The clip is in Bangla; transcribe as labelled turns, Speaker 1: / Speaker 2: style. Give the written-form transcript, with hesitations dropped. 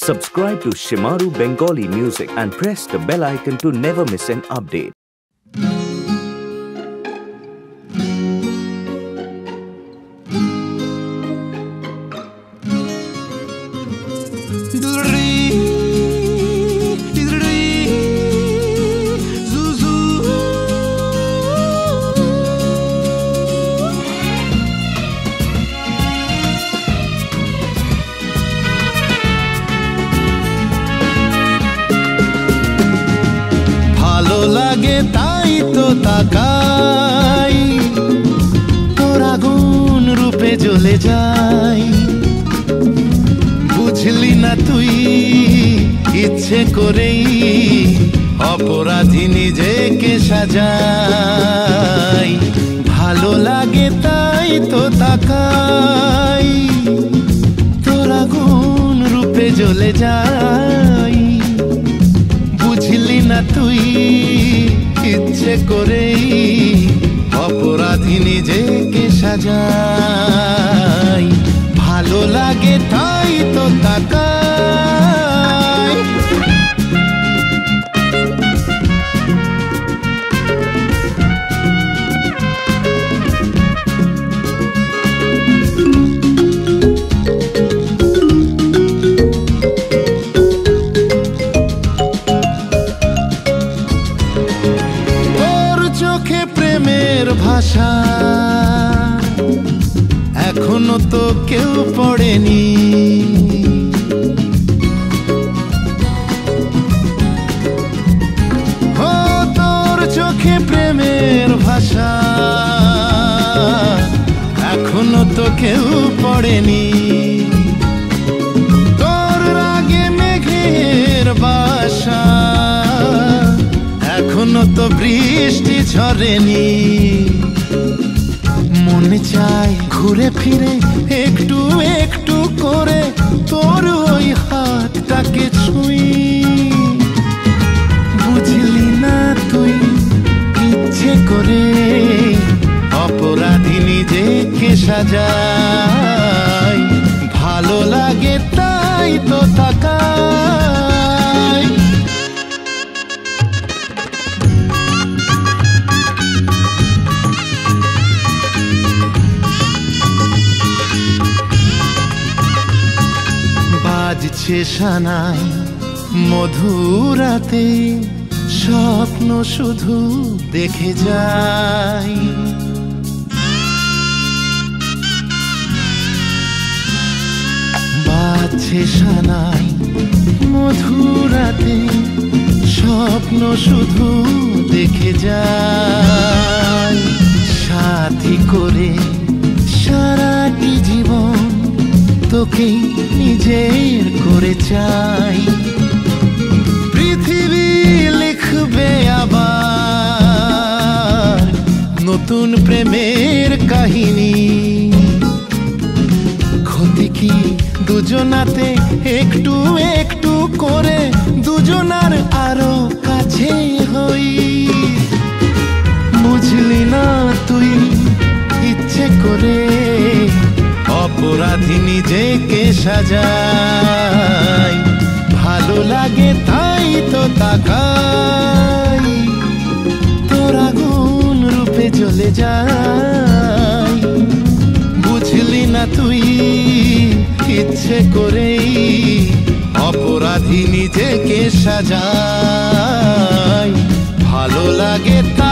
Speaker 1: Subscribe to Shimaru Bengali Music and press the bell icon to never miss an update.
Speaker 2: লাগে তাই তো তাকাই তোর আগুন রূপে জ্বলে যাই বুঝলি না তুই ইচ্ছে করেই অপরাধী নিজেকে সাজাই ভালো লাগে তাই তো তাকাই তোর আগুন রূপে জ্বলে যাই বুঝলি না তুই ইচ্ছে করেই অপরাধী নিজেকে সাজাই ভালো লাগে তাই তো তাকাই ভাষা এখনো তো কেউ পড়েনি ও তোর চোখে প্রেমের ভাষা এখনো তো কেউ পড়েনি তোর রাগে মেঘের বাসা এখনো তো বৃষ্টি ঝরেনি মনে চায় ঘুরে ফিরে একটু একটু করে তোর ওই হাতটাকে ছুঁই বুঝলি না তুই ইচ্ছে করে অপরাধী নিজেকে সাজাই ভালো লাগে তাই তো তাকাই বাজছে সানাই মধুরাতে স্বপ্ন শুধু দেখে যাই বাজছে সানাই মধুরাতে স্বপ্ন শুধু দেখে যাই সাথী করে সারাটি জীবন তোকেই নিজের করে চাই পৃথিবী লিখবে আবার নতুন প্রেমের কাহিনী ক্ষতি কি দুজনাতে একটু একটু করে দুজনার আরো কাছে হই বুঝলি না তুই ইচ্ছে করে অপরাধী নিজেকে সাজাই ভালো লাগে তাই তো তাকাই তোর আগুন রূপে জ্বলে যাই বুঝলি না তুই ইচ্ছে করেই অপরাধী নিজেকে সাজাই ভালো লাগে